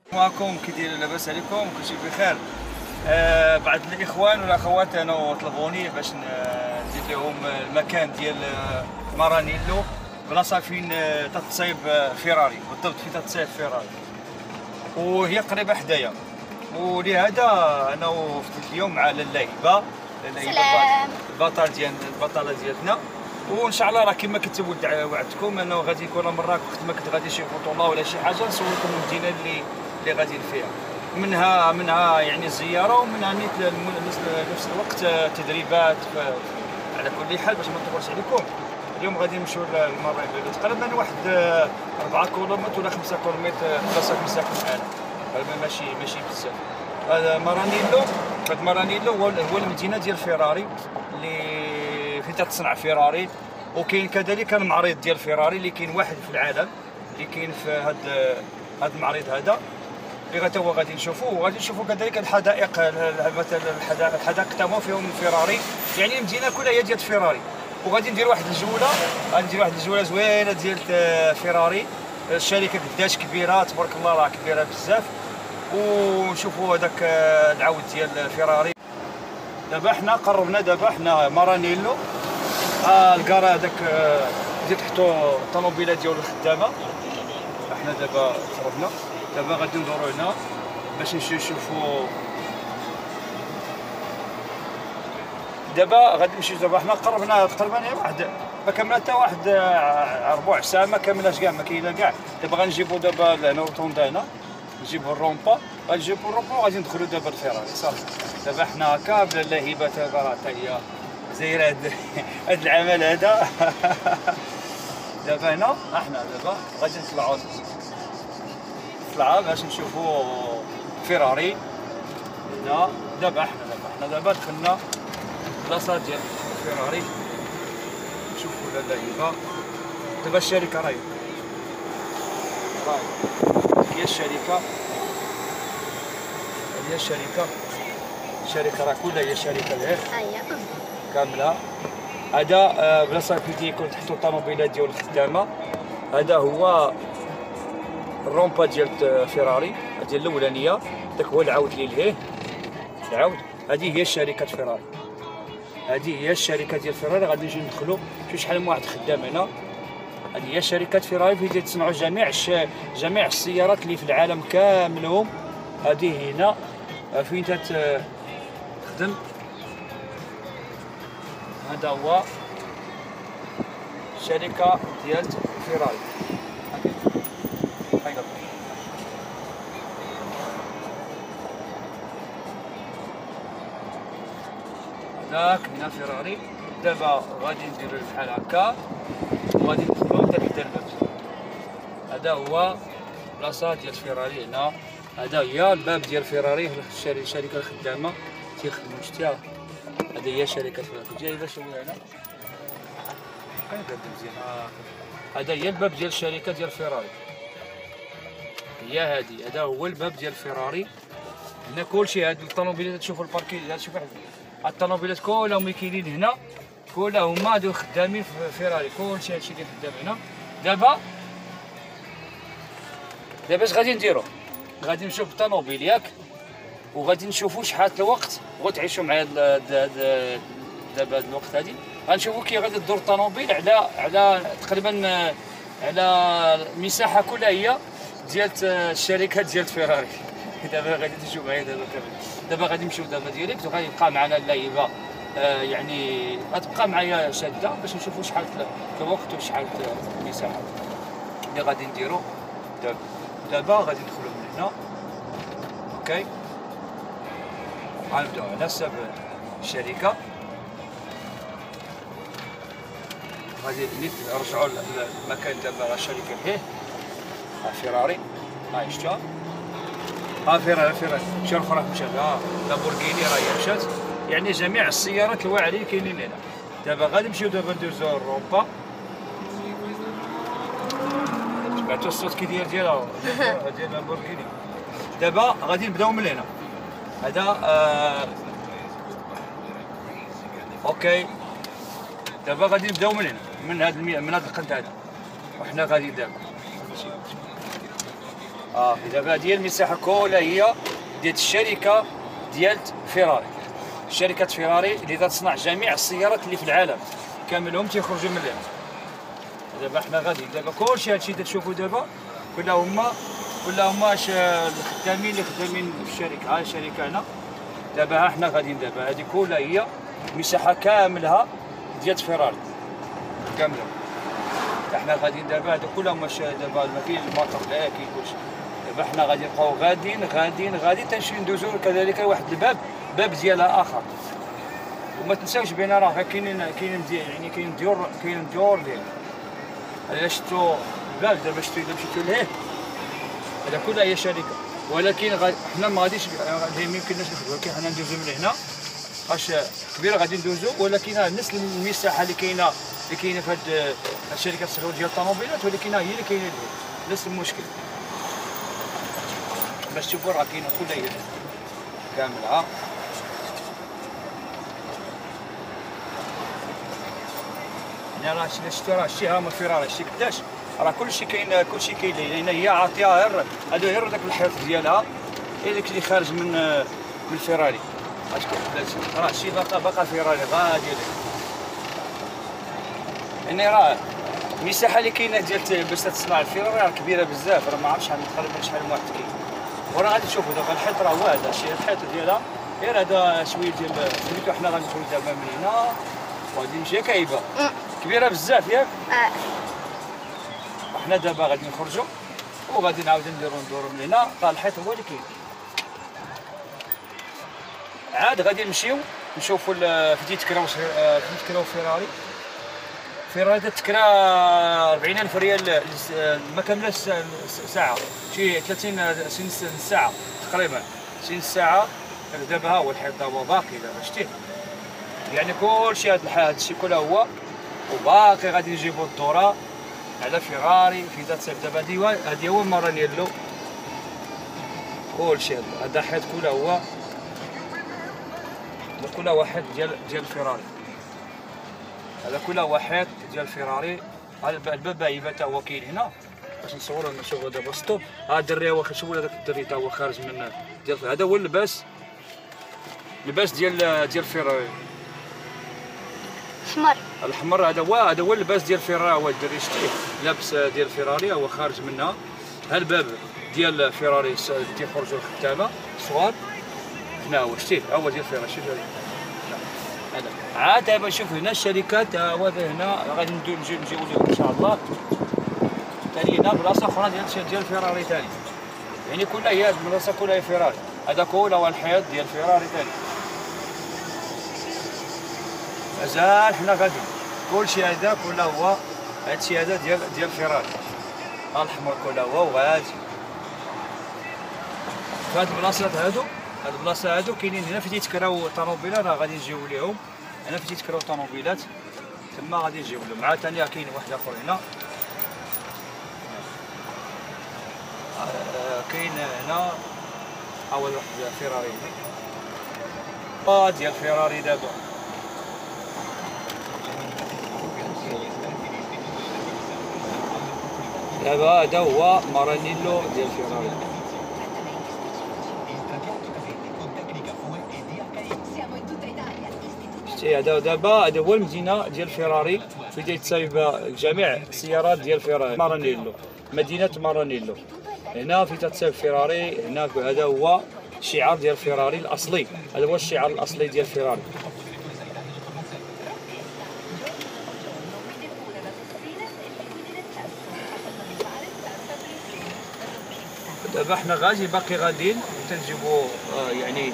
معكم كي داير؟ لاباس عليكم؟ كلشي بخير. بعض الاخوان والاخوات انا طلبوني باش نزيد لهم المكان ديال مارانيلو، بلاصه فين تتصايب فيراري، بالضبط فين تتصايب فيراري، وهي قريبه حدايا. ولهذا انا وفتت اليوم مع لاله هبه، البطله ديالنا. وان شاء الله راه كما كنت وعدتكم انه غادي كل مره وقت ما كنت غادي شي بطوله ولا شي حاجه نصوركم المدينه اللي غاديين فيها، منها يعني الزياره، ومنها نفس الوقت تدريبات. على كل حال باش ما نطولش عليكم، اليوم غادي نمشيو للمراكش تقريبا واحد 4 كيلومتر ولا 5 كيلومتر بلاصه فين ساكن انا، ماشي بزاف. هذا مارانيلو هو المدينه ديال فيراري اللي فين تتصنع فيراري، وكاين كذلك المعرض ديال فيراري اللي كاين واحد في العالم اللي كاين في هذا المعرض هذا اللي هو غادي نشوفوه. وغادي نشوفوا كذلك الحدائق، مثلا الحدائق تاعهم فيهم فيراري، يعني المدينه كلها هي ديال فيراري. وغادي ندير واحد الجوله زوينه ديال فيراري. الشركه قداش كبيره تبارك الله، راه كبيره بزاف. ونشوفوا هذاك العود ديال فيراري. دابا حنا قربنا مارانيلو. الكار هذاك اللي تحتو الطوموبيله ديالو الخدامه. احنا دابا قربنا، دابا غادي ندورو هنا باش نشوفوا. دابا حنا قربنا تقريبا واحد ما كملنا حتى واحد ربع ساعه، ما كملناش كاع، ما كاينه كاع. دابا غنجيبو دابا هنا الروطوندا، هنا نجيبو الرومبا، وغادي ندخلو دابا الفيراري صافي. دابا حنا هكا بلا هبه راه حتى هي زايره هاد العمل هذا. دابا هنا احنا غادي نطلعوا باش نشوفوا فيراري هنا. دابا احنا دخلنا بلاصه ديال فيراري، نشوفوا لاله هبه. دابا الشركه راهي هي الشركه راه كلها هي شركه الهير كامله. هذا بلاصه فين يكون تحتو الطوموبيلات ديال الخدامه. هذا هو الرومبا ديال فيراري ديال الاولانيه، داك هو العود اللي لهيه العود. هذه هي شركه فيراري، غادي نجي ندخلوا. شوف شحال من واحد خدام هنا. هذه هي شركه فيراري فين تصنعوا جميع السيارات اللي في العالم كاملهم. هذه هنا فين تخدم. هذا هو شركه ديال فيراري. هذاك هنا فيراري. دابا غادي نديرو بحال هكا وغادي ندخلو حتى لحدا الباب. هذا هو بلاصه ديال فيراري هنا. هذا هي الباب ديال فيراري، الشركه الخدامه تيخدموا. شتيها؟ هذه هي شركه فيراري. جايبه شويه هنا مزيان. هذا هي الباب ديال الشركه ديال فيراري، هي هذه. هذا هو الباب ديال فيراري. هنا كلشي هاد الطوموبيلات تشوفوا الباركين، شوف هاد الطوموبيلات كلهم اللي كاينين هنا كلهم هما هادو خدامين في فيراري. كلشي هادشي اللي خدام هنا. دابا اش غادي نديرو؟ غادي نمشيو بالطوموبيل ياك، وغادي نشوفوا شحال الوقت وتعيشوا معايا. دابا هاد الوقت هادي غنشوفوا كي غادي تدور الطوموبيل على تقريبا على المساحه كلها هي ديال الشركه ديال فيراري. دابا غادي تشوف معايا دابا غادي نمشيو دابا ديريكت، وغادي يبقى معنا اللايبه. يعني غتبقى معايا شاده باش نشوفوا شحال الوقت وشحال المساحه اللي غادي نديرو. دابا غادي ندخلوا من هنا. اوكي، غنبداو على حساب الشركه. غادي نرجعوا للمكان. دابا راه الشركه هيه فيراري، هاي شفتها. فيراري شي الاخرى مشات. لامبورغيني راهي مشات، يعني جميع السيارات الواعرين كاينين هنا. دابا غادي نمشيو ندوزو الرومبا. سمعتوا الصوت كي ديالها ديال لامبورغيني. دابا غادي نبداو من هنا. هذا اوكي. دابا غادي نبداو من هنا، من هذا القنت هذا، وحنا غادي دابا دابا هذه المساحه كلها هي ديال الشركه ديال فيراري. شركه فيراري اللي تصنع جميع السيارات اللي في العالم كاملهم تيخرجوا من هنا. دابا حنا غادي دابا كلشي هادشي اللي تشوفوا دابا كلها هما الخدامين اللي خدامين في الشركه. ها الشركه هنا دابا ها حنا غاديين دابا هذه كلها هي مساحه كاملها ديال فيراري كامله. حنا غاديين دابا هادو كلهم دابا ما كاين الموتور لا كاين كلشي. دابا حنا غادي نبقاو غاديين تنمشيو ندوزو كذلك واحد الباب ديالها اخر. وما تنساوش بان راه كاين يعني كاين ديور ديال الا شفتوا الباب دابا مشيتو لهيه هذا كلها هي شركه. ولكن حنا ما غاديش ما يمكنناش ندخلو، ولكن حنا ندوزو من هنا واش كبيره غادي ندوزو. ولكن نفس المساحه اللي كاينه في هاد الشركه الصغيره ديال الطوموبيلات، ولكن هي اللي كاينه نفس المشكل. باش تشوفوا راه كاينه كلها هي كامله. يعني راه شتي راه شتي ها من فيراري شتي قداش راه كلشي كاين لان هي عاطيها غير هذا غير داك الحيط ديالها هي داك اللي خارج من الفيراري. اش كيف راه شي باقا فيراري غادي يعني راه المساحه اللي كاينه ديال باش تصنع الفيراري راه كبيره بزاف. راه ما عرفتش تقريبا شحال من واحد كاين. وراه غادي تشوفوا دابا الحيط راه هو هذا الشيء الحيط ديالها غير هذا شويه ديال سميتو. حنا غندخلوا دابا من هنا وغادي نمشي كايبه كبيره بزاف ياك. حنا دابا غادي نخرجوا وغادي نعاودو ندورو من هنا. راه الحيط هو اللي كاين. عاد غادي نمشيو نشوفوا فين تكراو فيراري تكرا 40,000 ريال ما كاملاش ساعه شي 30 ساعه تقريبا 60 ساعه. دابا ها هو الحيط هو باقي دابا شتيه. يعني كلشي هذا الشيء كله هو وباقي غادي نجيبوا الدوره على فيراري في ذات الصيف. دابا هذه هو مارانيلو كلشي هذا الحيط كله واحد ديال فيراري. هذا كله واحد ديال فيراري. هذا الباب بايبه تا هو كاين هنا باش نشوفوا دابا ستوب. ها الدري هو شوفوا هذاك الدري تا هو خارج من ديال هذا هو اللباس ديال فيراري الاحمر. هذا هو اللباس ديال فيراري. هو الدري شتيه لابس ديال فيراري هو خارج منها. ها الباب ديال فيراري تيخرجوا الخدامه صغار. هنا هو شتيه هو ديال فيراري. شوف هذا عاد دابا نشوف هنا الشركات. هو هنا غادي نجيو لهم ان شاء الله. ثاني هنا بلاصه اخرى ديال فيراري ثاني. يعني كلها هي البلاصه كلها هي فيراري. هذا كله هو الحيط ديال فيراري ثاني. مازال حنا غادي كلشي هذا كله هو هادشي هذا ديال فيراري. الاحمر كله هو وغادي فهاد البلاصه هادو كاينين هنا فين تيتكراو الطوموبيلات. راه غادي نجيو ليهم هنا فين تيتكراو الطوموبيلات تما غادي نجيو لهم. عاد ثاني كاين واحد اخر هنا كاين هنا اول واحد فيراري ديال فيراري. دابا هذا هو مارانيلو ديال فيراري. هذا هو المدينه ديال فيراري في تتصايب جميع السيارات ديال فيراري. مارانيلو مدينه مارانيلو هنا في تتصايب فيراري. هنا هذا هو الشعار ديال فيراري الاصلي. هذا هو الشعار الاصلي ديال فيراري. دابا حنا باقي غاديين تنجيبو يعني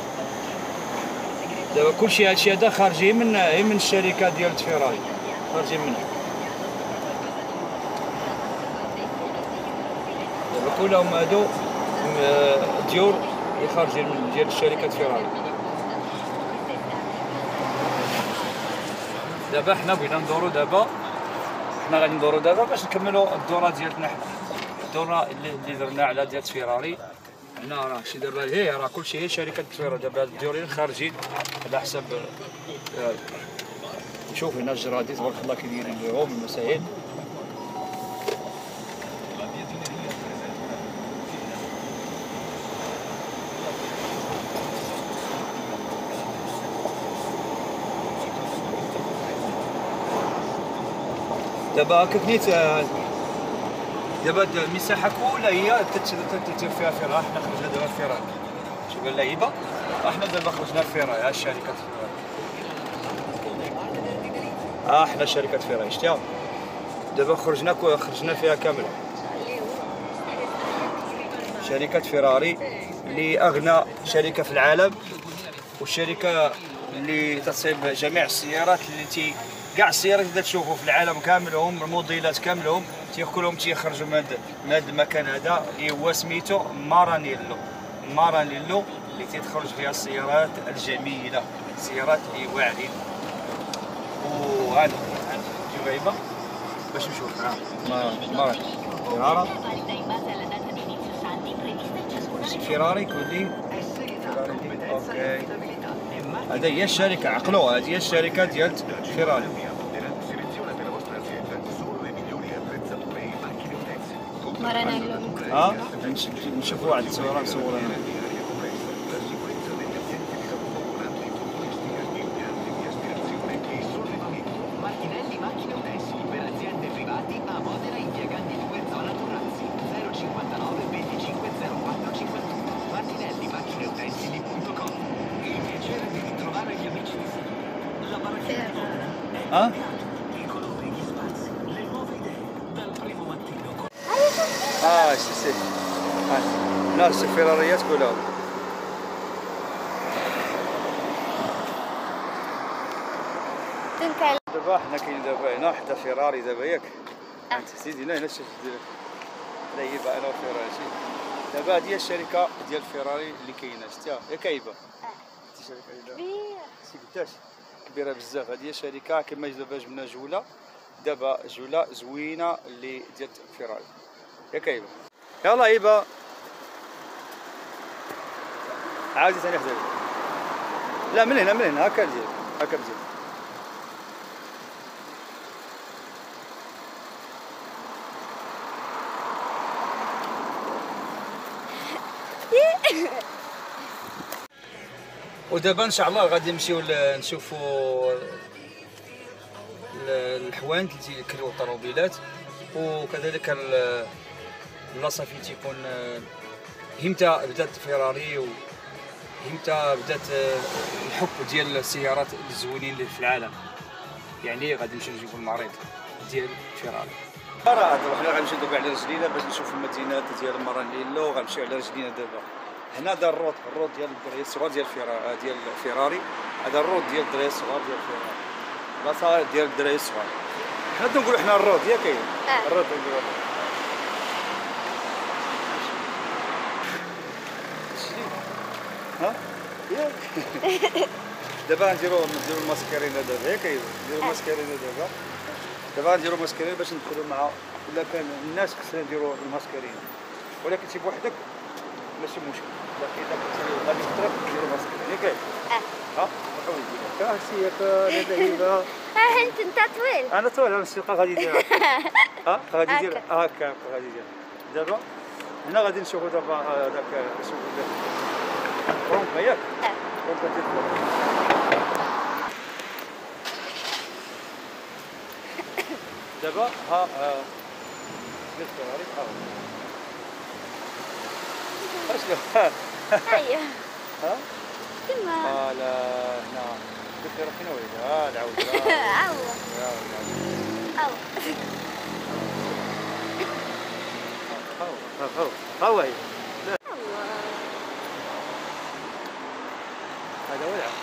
دابا كلشي هادشي هذا خارجين من الشركه ديال فيراري خارجين منها. دابا كلهم هادو ديور اللي خارجين من ديال شركه فيراري. دابا حنا بغينا ندورو حنا غادي ندورو دابا باش نكملوا الدوره ديالنا. حنا الدوره اللي درنا على ديال فيراري هنا راه شي دابا راه كلشي هي شركه فيراري. دابا هاد الديورين خارجين على حسب نشوف هنا الجرادي تبارك الله كي دايرين لهم المسائل. دابا هكا كنيت دابا المساحه كلها هي تتر فيها فراغ. حنا خرجنا دابا فراغ شوف اللعيبه. احنا دابا خرجنا فراغ. ها الشركه فراغ. حنا شركه فراغ شتيها دابا خرجنا فيها كامله. شركه فيراري اللي اغنى شركه في العالم، والشركه اللي تصيب جميع السيارات اللي كاع السيارات اللي تشوفوا في العالم كاملهم، الموديلات كاملهم كلهم تيخرجوا من هذا المكان هذا اللي هو سميتو مارانيلو. مارانيلو اللي تيتخرج فيها السيارات الجميله، السيارات اللي واعرين. وهذا شوف غايبه باش نشوف مارانيلو فيراري كلي. اوكي هذه هي الشركه، عقلوها، هذه هي الشركه ديال فيراري. نشوفوا واحد التصويره نصورها هنا. سي ناس الفيراريات كلها. دابا حنا كاين دابا هنا حدا فيراري دابا ياك. انت سيدي هنا شوف لعيبه انا وفيراري. دابا هذه هي الشركه ديال فيراري اللي كاينه شتيها ياك كايبه. الشركه كبيره قداش كبيره بزاف. هذه هي الشركه كما دابا جبنا جوله، دابا جوله زوينه اللي ديال فيراري ياك كايبه. يلا هيبه عاودي ثاني حدا. لا من هنا هكا مزيان هكا مزيان. ودابا ان شاء الله غادي نمشيو نشوفوا الحوانت اللي تيكريو الطوموبيلات، وكذلك البلاصه فين تيكون همتى بدات فيراري وهمتى بدات الحب ديال السيارات الزوينين اللي في العالم. يعني غادي نمشيو نشوفوا المعرض ديال فيراري. حنا غنمشيو دابا على رجلينا باش نشوفوا المدينه ديال مارانيلو. غنمشيو على رجلينا دابا. هنا هذا الروت ديال الدراري الصغار ديال فيراري. هذا الروت ديال الدراري الصغار ديال فيراري، بلاصه ديال الدراري الصغار. حنا تنقولوا حنا الروت ياك كاين الروت تنقولوا. ها ياك دابا نديرو الماسكارينا دابا ياك نديرو الماسكارينا دابا نديرو ماسكارينا باش ندخلوا مع ولا كان الناس خصنا نديرو الماسكارينا، ولكن تي بوحدك ماشي مشكل. لكن اذا كنتي غادي تطرق ديرو ماسكارينا ياك ها حاول ديرها. هاكسي ياك لعيبه. انت طويل. انا طويل. انا السيقه غادي نديرها. غادي ندير هكا غادي ندير. دابا هنا غادي نشوفوا دابا هذاك نشوفوا رومبا ياك رومبا ديال دابا ها ديال فيراري. اشنو ايوه ها تما لا هنا ديال فيراري فين وليد. العود هاو هي هذا هو العود.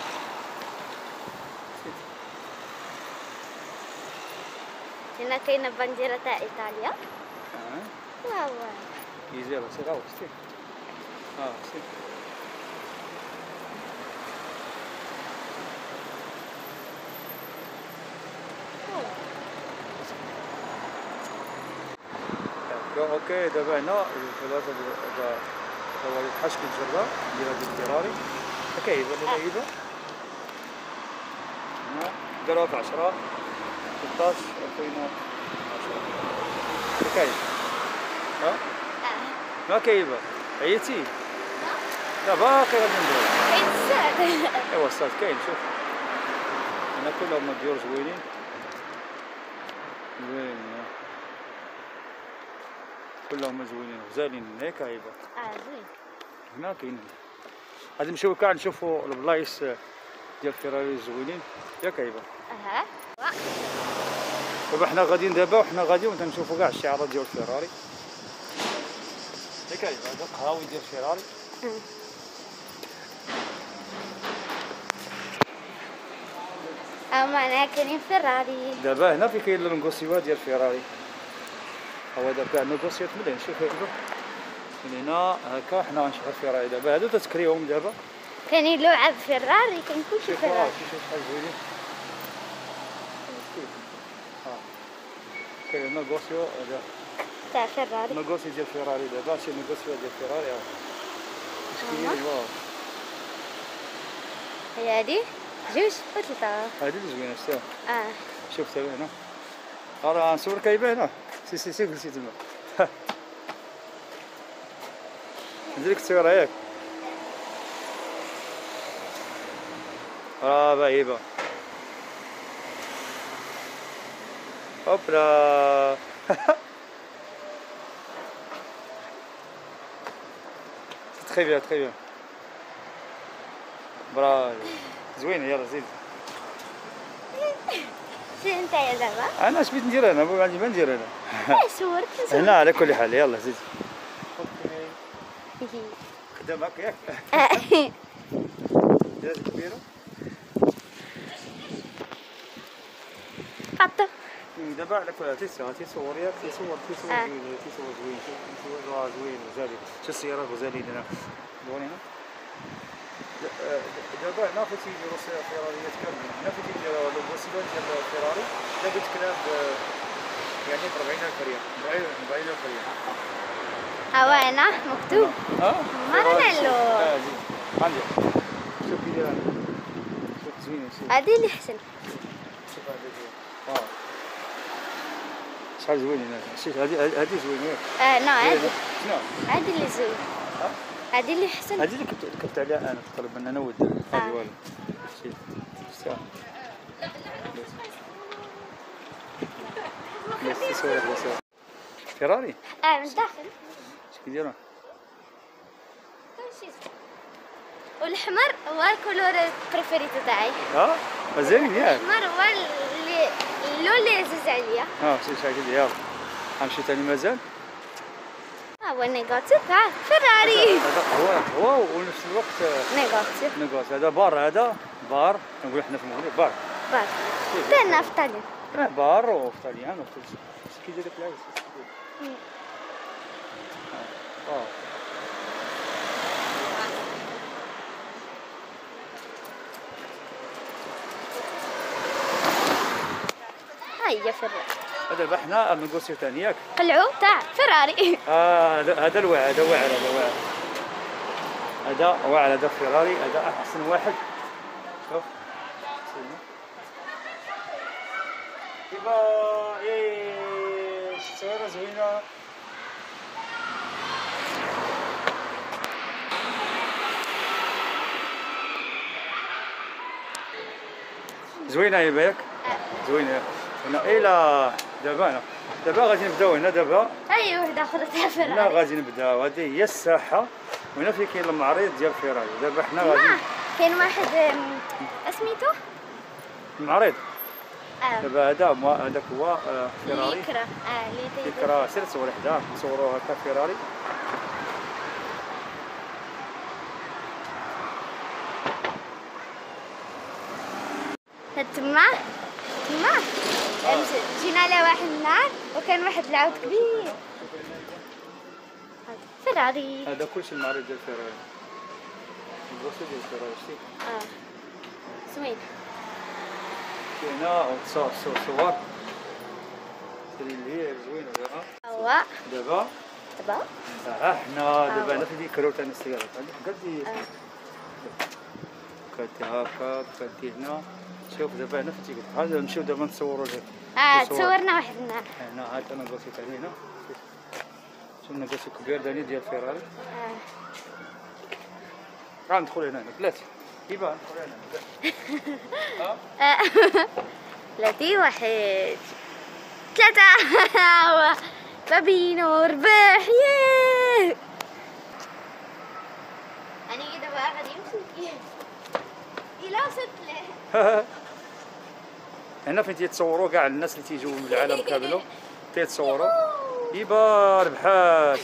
هنا كاينه بانديرة تاع ايطاليا. واو يجي راه سي غاو سي سي اوكي. دابا هنا البلاصه دابا هو الحشك الجره ديال هاد الفيراري كايبه لعيبه. هنا داروها في 10 16 2010 كايبه. ما كايبه عييتي؟ لا باقي غادي ندير. كاين الساد. ايوا الساد كاين. شوف هنا كلهم ديور زوينين. زوين كلهم زوينين غزالين هيك هايبه. زوين. هنا كاين غادي نمشيو كاع نشوفوا البلايص ديال فيراري زوينين ياك هايبه. دابا حنا غاديين دابا وحنا غاديين تنشوفوا كاع الشعارات ديال فيراري ياك هايبه. هذا القهاوي ديال فيراري. معنا كاينين فيراري. دابا هنا في كاين النيغوسيوات ديال فيراري. هو دابا النيغوسيوات مليح نشوف من هنا هكا حنا غنشوفوا فيراري دابا هادو تتكريهم دابا. كاينين لعب فيراري كاين كلشي فيراري. شوف شحال زوينين. كاين نيغوسيو هذا تاع فيراري. نيغوسيو ديال فيراري دابا شي نيغوسيو ديال فيراري مسكينين. واو هي هادي جوج وثلاثة. هادي اللي زوينه شتيها. شوف تا هنا راه نصور كايبه هنا. سي جلسي تما. نديرلك التصويره ياك. راه باهيبه. هوبلا. تري بيان تري بيان. برافو زوينه. يلا زيد. شنو نتايا دابا؟ انا اش بغيت ندير انا عندي ما ندير انا. صورت هنا على كل حال. يلا زيد. خدام هكا ياك. داز كبيره. قطة. دابا على كل حال تيصور ياك تيصور زوين تيصور زوين وزالي. شي السيارات غزالين هنا. دوري هنا. دابا هنا فين تيديروا فيراريات كاملين. هنا فين تيديروا البوسيلات ديال فيراري الا قلت كلاب يعني ب 40,000 ريال. 40,000 ريال. هوا هنا مكتوب. مارانيلو. زين عندي. شوف كي داير هنا. شوف زوينه. هادي اللي حسن. شوف هادي زوين. شحال زوينين شوف هادي زوينه ياك. نو هادي. شنو؟ هادي اللي زوين. هادي اللي حسن. هادي اللي كتبت عليها انا تقريبا انا ودي. هادي والو. شتي. فيراري؟ من الداخل. اش كيديروا؟ كلشي. والأحمر هو الكولور بريفيريتو تاعي. مزيان ياك. الأحمر هو اللون اللي عزيز عليا. شي شحال يلا. غنمشي ثاني مازال؟ هو نيغاتيف تاع فيراري. هذا هو ونفس الوقت نيغاتيف. هذا بار نقولوا حنا في المغرب بار. درنا في طاليان. بار وفي طاليان وفي كلشي. اش كيدير لك العيش؟ هيا فيراري. دابا حنا نيغوسيو ثاني ياك. قلعو تاع فيراري. هذا الواعر هذا واعر هذا فيراري. هذا احسن واحد. شوف كيفا التصويره زوينه. زوينه هي ياك. زوينه هنا. الى دابا غادي نبداو هنا دابا. اي وحده اخرى تاع فيراري. هنا غادي نبداو. هذه هي الساحه وهنا فين كاين المعرض ديال فيراري. دابا حنا غادي كاين واحد سميتو المعرض. دابا هذاك هو فيراري. ليكرا. سير تصور حداه نصوروا هكا فيراري. تما جينا على واحد النهار وكان واحد العود كبير. فيراري. هذا كلشي المعرض ديال فيراري. البوسو ديال فيراري شتي. زوين. هنا صور اللي هي زوينه دابا. حنا دابا هنا في كروت تاع السيارات. قدي كاتي هكا كاتي هنا. شوف دابا هنا في تيكت. هذا نمشيو دابا نصوروا لك. تصورنا واحد النهار. هنا عاد انا نقصي تاع هنا. شوف نقصي كبير داني ديال فيراري. غندخل هنا بلاتي. كيفاه ندخل هنا؟ 3 واحد. 3 فابينو ربح. ياه أنا كده بقى غادي نمشي إلا وصلت له. هنا فين تيتصوروا كاع الناس اللي تيجيو من العالم كامل تيتصوروا. ايبا ربحات.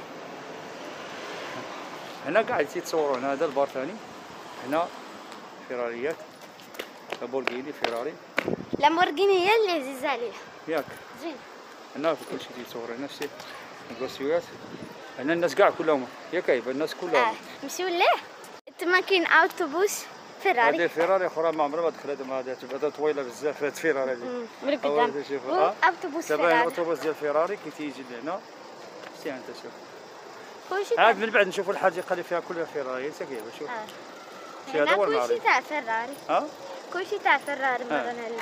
هنا كاع تيتصوروا. هنا هذا البار ثاني. هنا فيراريات لامبورغيني فيراري. لامبورغيني هي اللي عزيزة عليها ياك زين. هنا في كلشي تيتصور. هنا شتي الكروسيوات. هنا الناس كاع كلهم ياك ايبا الناس كلهم. نمشيو ليه تما كاين اوتوبوس فيراري. هذه فيراري اخرى ما عمرها ما دخلت مع هذه طويله بزاف هذه فيراري هذه. من قدام اوتوبوس دابا فيراري. الاوتوبوس ديال فيراري كي تيجي لهنا شتي انت شوف. كلشي عاد من بعد نشوفوا الحديقه اللي فيها كلها فيراري ساكيبه شوف. شي هذا هو المعرض. كلشي تاع فيراري. كلشي تاع فيراري مرة هذه.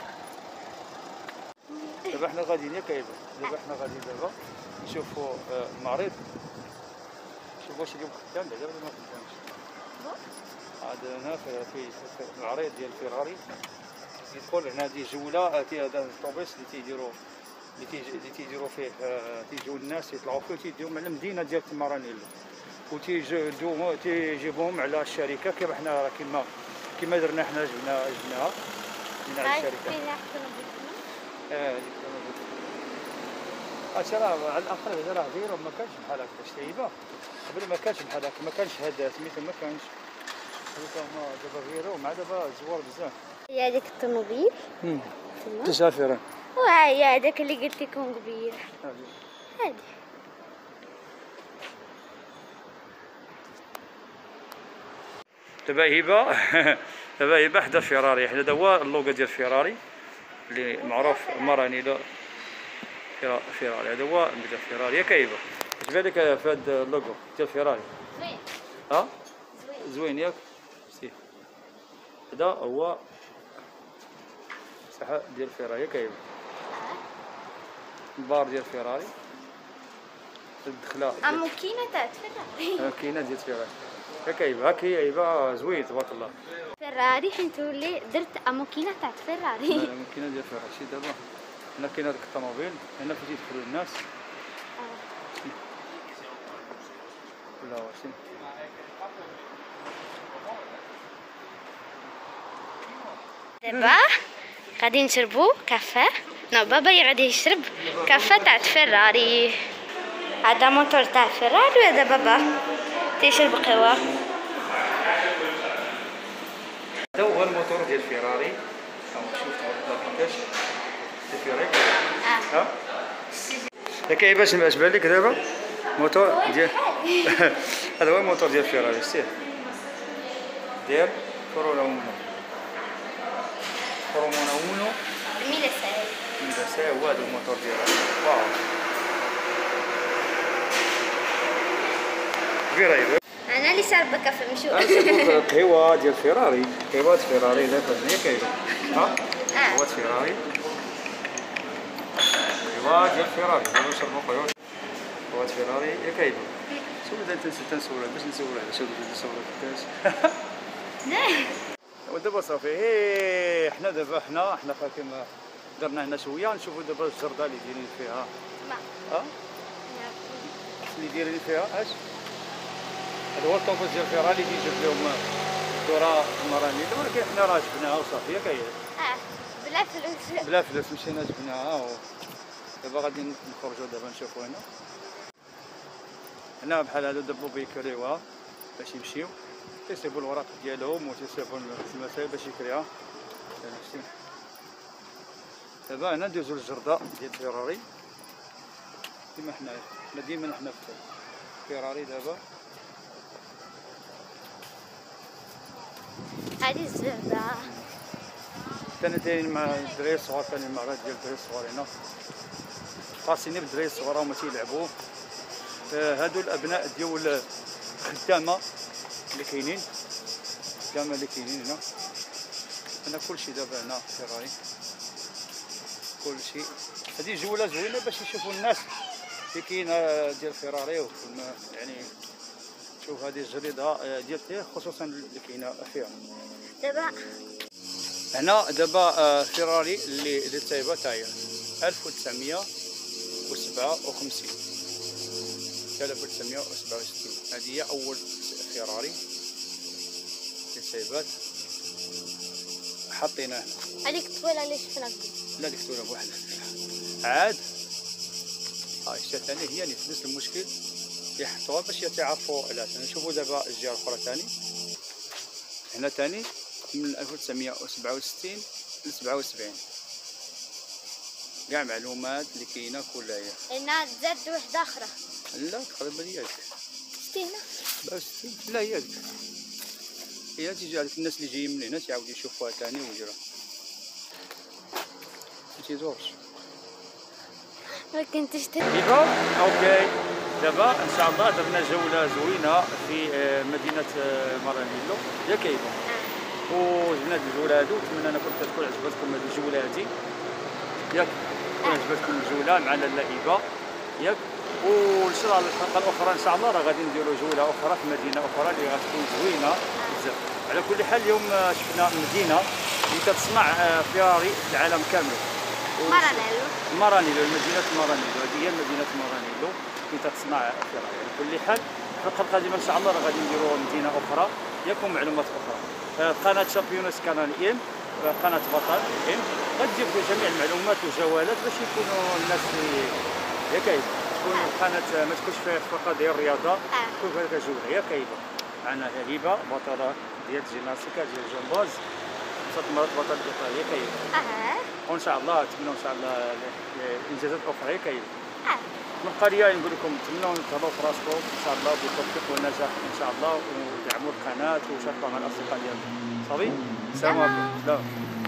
دابا حنا غاديين ياك ايبا. دابا حنا غاديين دابا نشوفوا المعرض. شوف واش اليوم خدام بعدا ولا ما خدامش. عاد هنا في المعرض ديال فيراري يدخل هنا هذه جوله. هذا الطوبيس اللي تيديروا فيه تيجيو الناس يطلعوا فيه وتيديوهم على المدينه ديال مارانيلو تيجيبوهم على الشركه كيما حنا كيما درنا حنا جبناها من على الشركه. راه على الاقل هذا راه دايرهم ما كانش بحال هكا شتيبه. قبل ما كانش بحال هكا ما كانش هذا سميتو ما كانش. دابا غيروا مع دابا زوار بزاف. هي هذيك الطوموبيل. تسعة فيران. وهي هذاك اللي قلت لكم قبيل. هذه دابا هبه حدا فيراري. حنا هذا هو اللوغو ديال فيراري اللي معروف مارانيلو فيراري. هذا هو ديال فيراري ياك هبه. اش بالك في هذا اللوغو ديال فيراري؟ زوين. زوين ياك. هذا هو الساحه ديال فيراري ياك هبه. البار ديال فيراري. الدخله ماكينه تاع فيراري. ماكينه ديال فيراري ياك هبه. هاك هي هبه زوين تبارك الله. فيراري حين تولي درت ماكينه تاع فيراري. ماكينه ديال فيراري. شي دابا هنا كاين هذاك الطوموبيل. هنا فين يدخلوا الناس. لا واش دابا غادي نشربو كافيه. بابا غادي يشرب كافيه تاع فيراري. هذا موتور تاع فيراري وهذا بابا تيشرب قهوه. هذا هو الموتور ديال فيراري. شوف كيفاش فيراري. ياك باش بان لك دابا موتور ديال هذا هو الموتور ديال فيراري. شتيه ديال كورونا 1 ميلاساي هو هذا الموتور ديالها. واو كبيره. انا اللي شاربه كافيه مشو. قهوه ديال فيراري. قهوه فيراري لا فهمني كاينه. قهوه فيراري. قهوه ديال فيراري. دابا نشربوا قهوه فيراري ياك هايبه. انت تنسولها باش نسولها شنو نسولها الكاس. ودابا صافي حنا دابا حنا كيما درنا هنا شويه نشوفوا دابا الجرده اللي دايرين فيها. اللي دايرين فيها اش هذا هو الطوبوس ديال فيراري اللي تيجيب لهم كره مارانيلو. ولكن حنا راه جبناها وصافي ياك هي. بلا فلوس. بلا فلوس مشينا جبناها. دابا غادي نخرجوا دابا نشوفوا هنا بحال هادو دابا بيكريوها باش يمشيو تيصيبوا الوراق ديالهم وتيصيبوا المسائل باش يكريها. دابا هنا ندوزو للجرده ديال فيراري كيما حنايا. ديما حنا في فيراري. دابا هذه الزردة. كانوا دايرين مع الدراري الصغار. كان المعرض ديال الدراري الصغار هنا خاصين بالدراري الصغار هما تيلعبوا. هادو الابناء ديال الخدامه اللي كاينين. هنا كلشي دابا هنا فيراري كلشي. هذه جوله زوينه باش يشوفوا الناس اللي كاينه ديال فيراري. يعني شوف هذه الجريده ديال خصوصا اللي كاينه فيها. دابا هنا دابا فيراري اللي طايبه تاهي. 1957. 1967 هذه هي أول فيراري للسيبات حطيناه. هذيك الطويلة اللي شفنا قبل. لا ديك الطويلة بوحدها عاد. هاي الشيء الثاني هي نفس المشكل يحطوها باش يتعرفوا على. نشوفوا دابا الجهة الأخرى ثاني. هنا ثاني من 1967 ل 77 كاع معلومات اللي كاينه كلها هي. هنا تزاد وحدة أخرى. لا تقريبا هي هذيك. شتي هنا؟ 67 لا هي هذيك. هي تيجي على الناس اللي جايين من هنا تيعاودوا يشوفوها ثاني ويجرا. ما تيدورش. ما كنتش دابا اوكي دابا ان شاء الله درنا جوله زوينه في مدينه مارانيلو يا كايبه. وجبنا هاد الجوله هادو نتمنى انكم تكون عجبتكم هاد الجوله هادي ياك. تكون عجبتكم الجوله مع اللعيبه ياك. وان شاء الله الحلقه الاخرى ان شاء الله راه غادي نديروا جوله اخرى في مدينه اخرى اللي غتكون زوينه بزاف. على كل حال اليوم شفنا مدينه اللي كتصنع فيراري في العالم كامل. مارانيلو مدينه مارانيلو هذه هي مدينه مارانيلو اللي كتصنع فيراري. على كل حال الحلقه القادمه ان شاء الله راه غادي نديروا مدينه اخرى ياكم معلومات اخرى. قناه شامبيونس كانال ام قناه بطل ام غتجيب جميع المعلومات والجولات باش يكونوا الناس اللي يا كايبه تكون القناه ما تكونش فقط ديال الرياضه تكون فيها جوله يا كايبه. معنا هبه بطله ديال الجيمناستيكا ديال الجمباز 6 مرات بطل ايطاليا يا كايبه. وان شاء الله نتمنى ان شاء الله انجازات اخرى يا كايبه. من القريه نقول لكم نتمنوا تهلاو في راسكم ان شاء الله بالتوفيق والنجاح ان شاء الله ودعموا القناه وشاركوا مع الاصدقاء ديالكم. صافي السلام عليكم.